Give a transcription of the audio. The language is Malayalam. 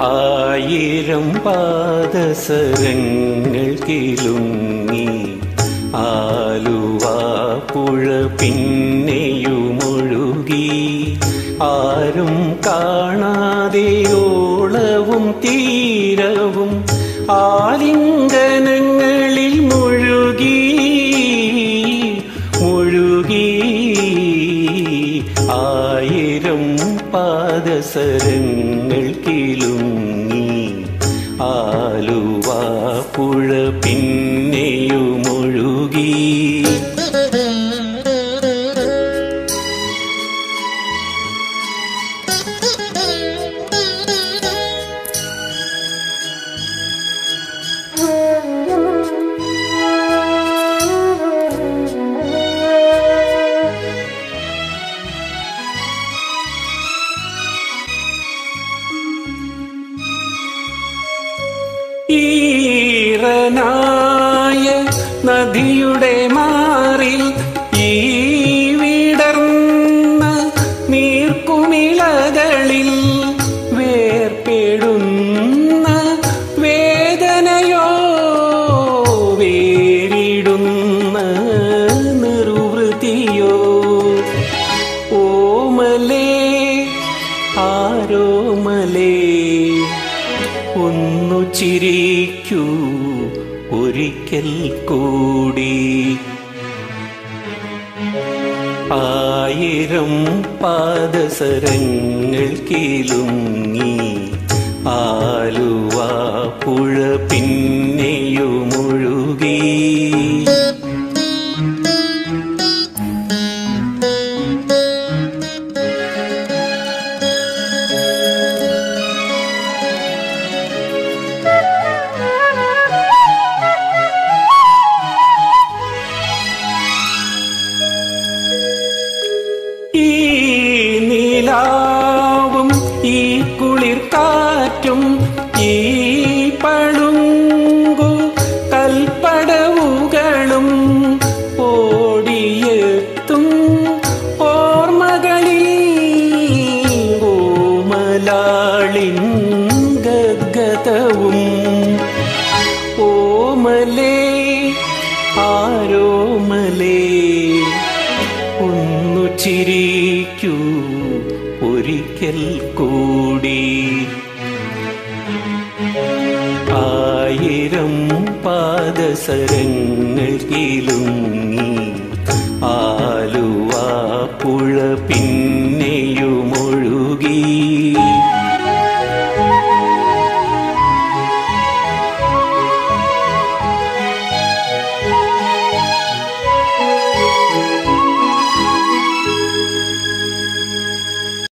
ആയിരം പാദസരങ്ങൾ കിലുങ്ങി ആലുവാ പുഴ പിന്നെയുമൊഴുകി ആരും കാണാതെ ഓളവും തീരവും ആലിംഗനങ്ങളിൽ മുഴുകി മുഴുകി ആയിരം പാദസരങ്ങൾ കിലുങ്ങി ആലുവാ പുഴ പിന്നെയുമൊഴുകി. ഈറനായ നദിയുടെ മാറിൽ ഈ വിടർന്ന നീർക്കുമിളകളിൽ വേർപ്പെടുന്ന വേദനയോ വേരിടുന്ന നിർവൃതിയോ ഓമലേ ആരോമലേ ഒന്നു ചിരിക്കൂ ഒരിക്കൽ കൂടി. ആയിരം പാദസരങ്ങൾ കിലുങ്ങി ആലുവാ പുഴ പിന്നെയുമൊഴുകി. ഈ നീലാവും ഈ കുളിർക്കാറ്റും ഈ പളുങ്കു കൽപ്പടവുകളും ഓടിയെത്തും ഓർമ്മകളിൽ ഓമലാളിൻ ഗദ്ഗതവും ഓമലേ ആരോമലേ ഒന്നു ചിരിക്കൂ ഒരിക്കൽ കൂടി. ആയിരം പാദസരങ്ങൾ കിലുങ്ങി ആലുവാ പുഴ